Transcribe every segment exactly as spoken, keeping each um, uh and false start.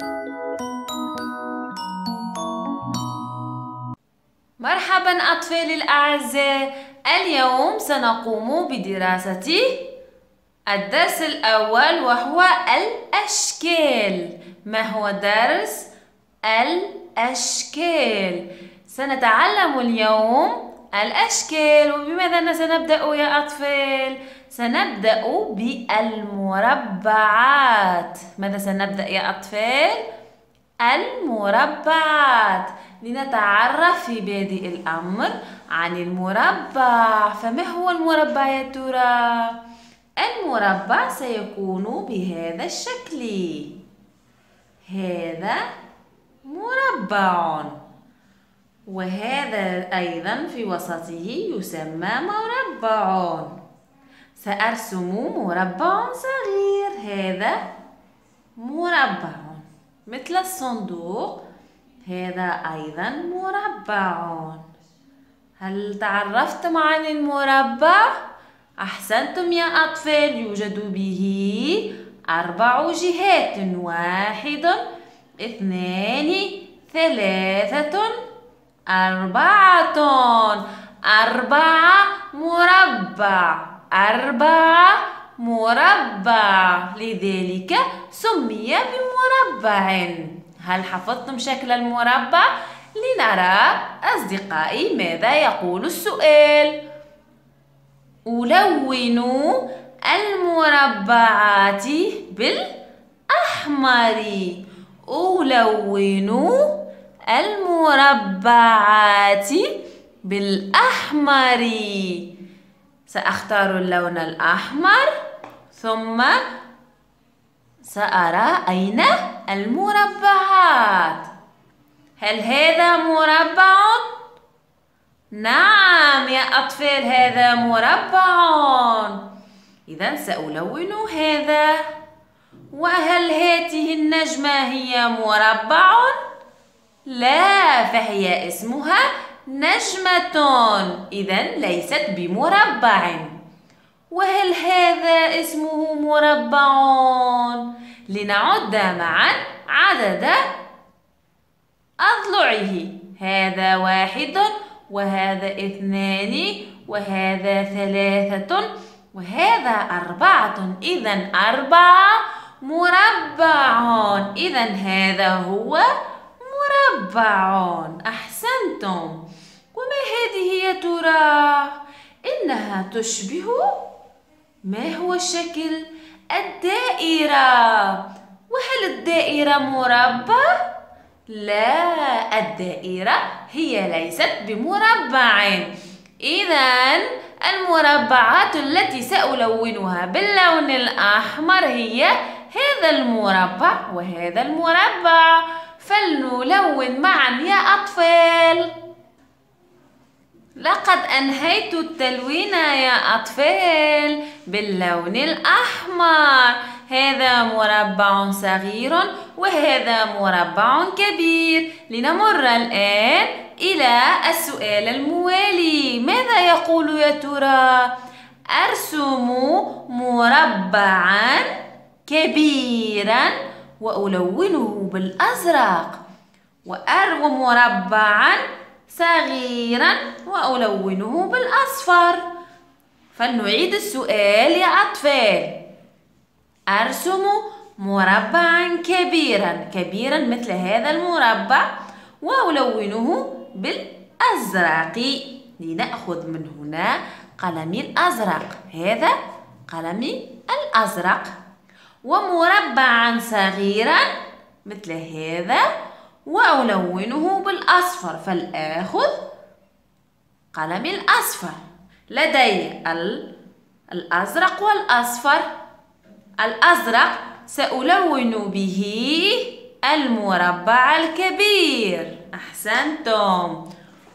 مرحبا أطفالي الأعزاء، اليوم سنقوم بدراسة الدرس الأول وهو الأشكال. ما هو درس الأشكال؟ سنتعلم اليوم الأشكال. وبماذا سنبدأ يا أطفال؟ سنبدأ بالمربعات. ماذا سنبدأ يا أطفال؟ المربعات. لنتعرف في بادئ الأمر عن المربع. فما هو المربع يا ترى؟ المربع سيكون بهذا الشكل. هذا مربع، وهذا أيضا في وسطه يسمى مربع. سأرسم مربع صغير. هذا مربع مثل الصندوق. هذا أيضا مربع. هل تعرفتم عن المربع؟ أحسنتم يا أطفال. يوجد به أربع جهات. واحد، اثنان، ثلاثة، أربعة. أربعة مربع. أربعة مربع، لذلك سمي بمربع. هل حفظتم شكل المربع؟ لنرى أصدقائي ماذا يقول السؤال. ألون المربعات بالأحمر. ألون المربعات بالأحمر. سأختار اللون الأحمر ثم سأرى أين المربعات. هل هذا مربع؟ نعم يا أطفال، هذا مربع. إذن سألون هذا. وهل هذه النجمة هي مربع؟ لا، فهي اسمها نجمة، إذن ليست بمربع. وهل هذا اسمه مربع؟ لنعد معا عدد أضلعه. هذا واحد، وهذا اثنان، وهذا ثلاثة، وهذا أربعة. إذن أربعة مربع. إذن هذا هو مربع. أحسنتم. وما هذه يا ترى؟ إنها تشبه، ما هو الشكل؟ الدائرة. وهل الدائرة مربع؟ لا، الدائرة هي ليست بمربع. إذن المربعات التي سألونها باللون الأحمر هي هذا المربع وهذا المربع. فلنلون معا يا أطفال. لقد أنهيت التلوين يا أطفال باللون الأحمر. هذا مربع صغير وهذا مربع كبير. لنمر الآن إلى السؤال الموالي. ماذا يقول يا ترى؟ أرسم مربعا كبيرا وألونه بالأزرق، وأرسم مربعا صغيرا وألونه بالأصفر. فلنعيد السؤال يا أطفال. أرسم مربعا كبيرا، كبيرا مثل هذا المربع، وألونه بالأزرق. لنأخذ من هنا قلمي الأزرق. هذا قلمي الأزرق. ومربعا صغيرا مثل هذا، وألونه بالأصفر. فلآخذ قلمي الأصفر. لدي الأزرق والأصفر. الأزرق سألون به المربع الكبير. أحسنتم.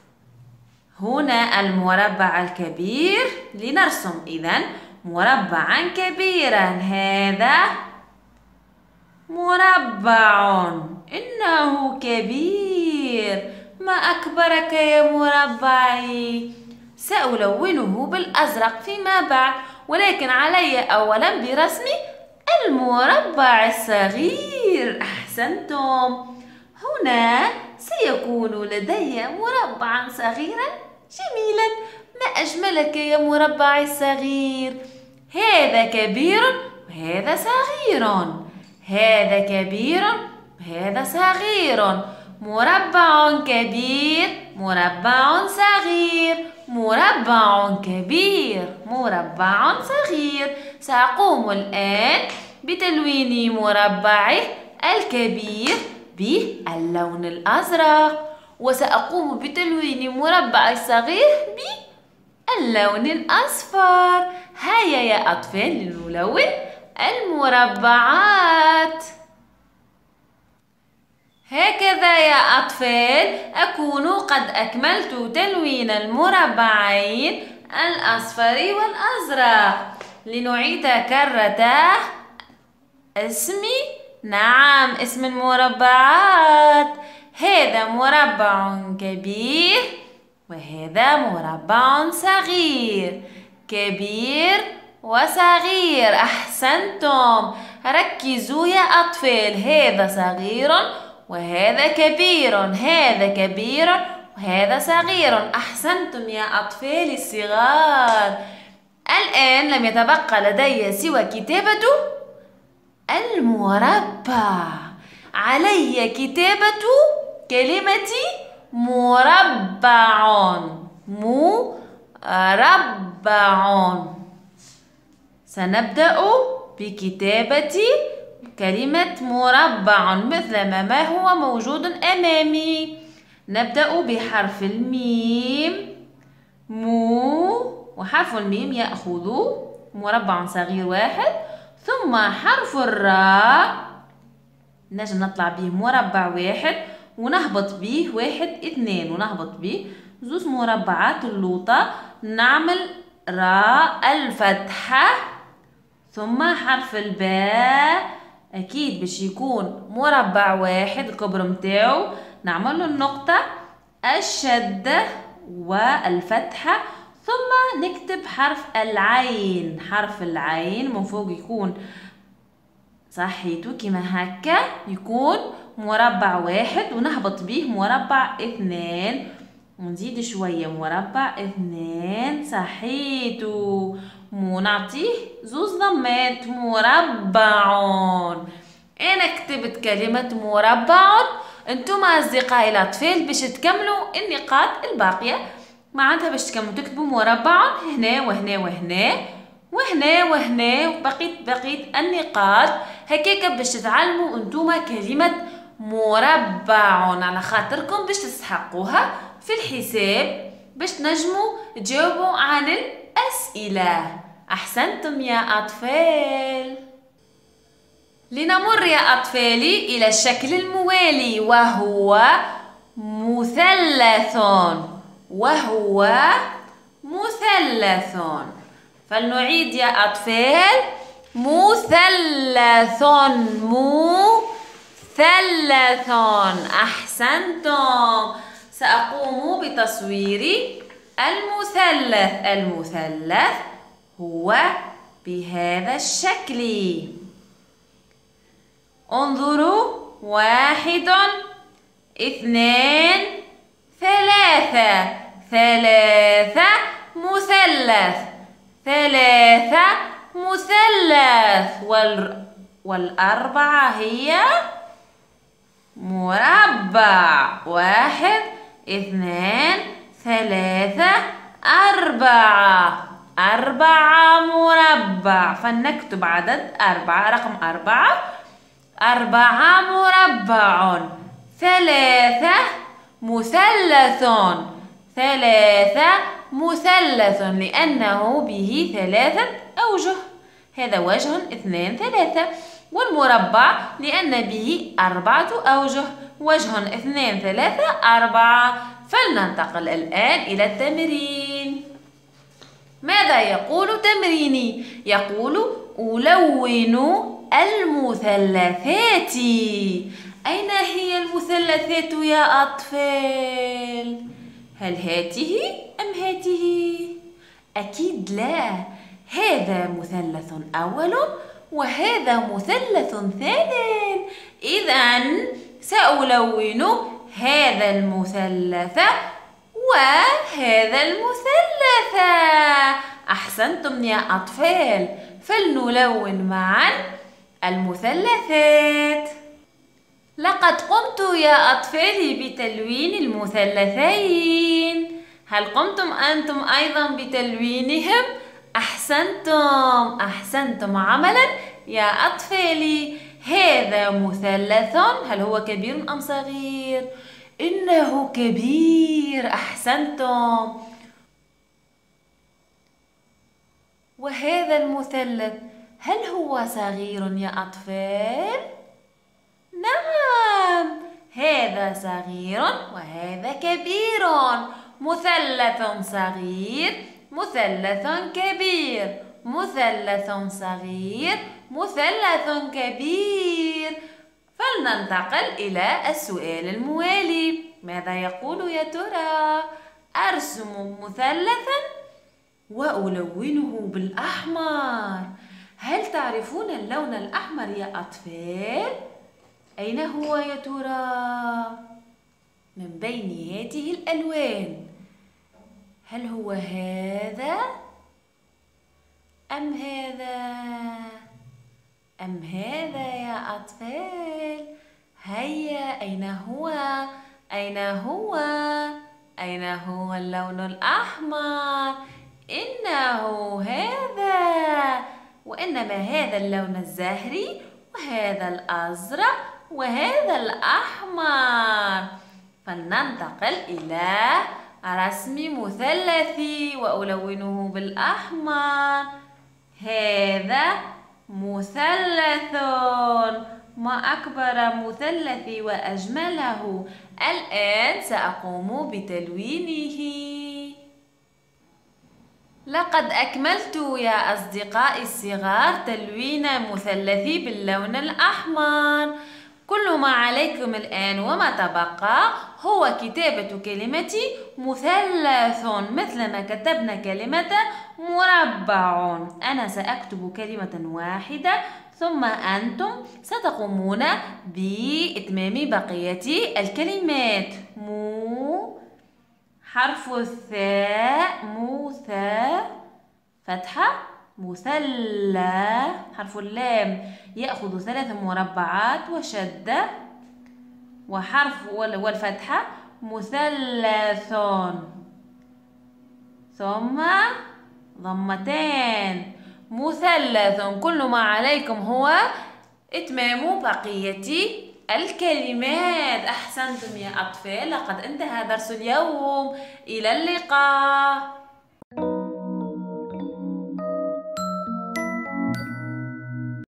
هنا المربع الكبير. لنرسم إذن مربعا كبيرا. هذا مربع، إنه كبير. ما أكبرك يا مربعي. سألونه بالأزرق فيما بعد، ولكن علي أولا برسم المربع الصغير. أحسن. أحسنتم. هنا سيكون لدي مربعا صغيرا جميلا. ما أجملك يا مربعي الصغير. هذا كبير وهذا صغير، هذا كبير وهذا صغير. مربع كبير، مربع صغير، مربع كبير، مربع صغير. سأقوم الآن بتلوين مربعه الكبير باللون الأزرق، وسأقوم بتلوين مربع الصغير باللون الأصفر. هيا يا أطفال لنلون المربعات. هكذا يا أطفال أكون قد أكملت تلوين المربعين الأصفر والأزرق. لنعيد كرة اسمي. نعم، اسم المربعات. هذا مربع كبير وهذا مربع صغير. كبير وصغير. أحسنتم. ركزوا يا أطفال. هذا صغير وهذا كبير، هذا كبير وهذا صغير. أحسنتم يا أطفال الصغار. الآن لم يتبقى لدي سوى كتابة المربع. علي كتابة كلمة مربع. مربع. سنبدأ بكتابة كلمة مربع مثل ما هو موجود أمامي. نبدأ بحرف الميم. مو، وحرف الميم يأخذ مربع صغير واحد، ثم حرف الراء نجم نطلع به مربع واحد ونهبط به واحد اثنين، ونهبط به زوز مربعات اللوطة. نعمل راء الفتحة، ثم حرف الباء أكيد باش يكون مربع واحد الكبر متاعو. نعمل النقطة الشدة والفتحة، ثم نكتب حرف العين. حرف العين من فوق يكون صحيتو كما هكا، يكون مربع واحد ونهبط به مربع اثنين، ونزيد شوية مربع اثنين. صحيتو. ونعطيه زوز ضمات. مربع. أنا كتبت كلمة مربع. انتم أصدقائي الأطفال باش تكملوا النقاط الباقية معناتها باش تكملوا تكتبوا مربع هنا وهنا وهنا وهنا وهنا وبقيت بقيت النقاط هكاك باش تتعلموا انتم كلمة مربع على خاطركم باش تستحقوها في الحساب باش تنجموا تجاوبوا عن الأسئلة. أحسنتم يا أطفال. لنمر يا أطفالي إلى الشكل الموالي وهو مثلث. وهو مثلث. فلنعيد يا أطفال. مثلث. مثلث. أحسنتم. سأقوم بتصوير المثلث. المثلث هو بهذا الشكل. انظروا. واحد، اثنان، ثلاثة. ثلاثة مثلث. ثلاثة مثلث. وال... والأربعة هي مربع. واحد، اثنان، ثلاثة، أربعة. أربعة مربع. فلنكتب عدد أربعة. رقم أربعة. أربعة مربع. ثلاثة مثلث. ثلاثة مثلث لأنه به ثلاثة أوجه. هذا وجه، اثنان، ثلاثة. والمربع لأن به أربعة أوجه. وجه، اثنان، ثلاثة، أربعة. فلننتقل الآن إلى التمرين. ماذا يقول تمريني؟ يقول ألون المثلثات. أين هي المثلثات يا أطفال؟ هل هاته أم هاته؟ أكيد لا. هذا مثلث أول وهذا مثلث ثان. إذن سألون هذا المثلث وهذا المثلث. أحسنتم يا أطفال، فلنلون معا المثلثات. لقد قمت يا أطفالي بتلوين المثلثين. هل قمتم أنتم أيضا بتلوينهم؟ أحسنتم أحسنتم عملا يا أطفالي. هذا مثلث، هل هو كبير أم صغير؟ إنه كبير، أحسنتم. وهذا المثلث هل هو صغير يا أطفال؟ نعم، هذا صغير وهذا كبير. مثلث صغير، مثلث كبير، مثلث صغير، مثلث كبير. فلننتقل إلى السؤال الموالي. ماذا يقول يا ترى؟ أرسم مثلثا وألونه بالأحمر. هل تعرفون اللون الأحمر يا أطفال؟ أين هو يا ترى؟ من بين هذه الألوان، هل هو هذا أم هذا أم هذا يا أطفال؟ هيا، أين هو؟ أين هو؟ أين هو اللون الأحمر؟ إنه هذا، وإنما هذا اللون الزهري وهذا الأزرق وهذا الأحمر. فلننتقل إلى رسم مثلثي وألونه بالأحمر. هذا مثلث، ما أكبر مثلثي وأجمله. الآن سأقوم بتلوينه. لقد أكملت يا أصدقائي الصغار تلوين مثلثي باللون الأحمر. كل ما عليكم الآن وما تبقى هو كتابة كلمة مثلث، مثلما كتبنا كلمة مربع. أنا سأكتب كلمة واحدة ثم أنتم ستقومون بإتمام بقية الكلمات. مو، حرف الثاء، موثى، فتحة، مثلى. حرف اللام يأخذ ثلاث مربعات وشدة، وحرف والفتحة مثلث، ثم ضمتان، مثلث. كل ما عليكم هو إتمام بقية الكلمات. أحسنتم يا أطفال، لقد انتهى درس اليوم. إلى اللقاء.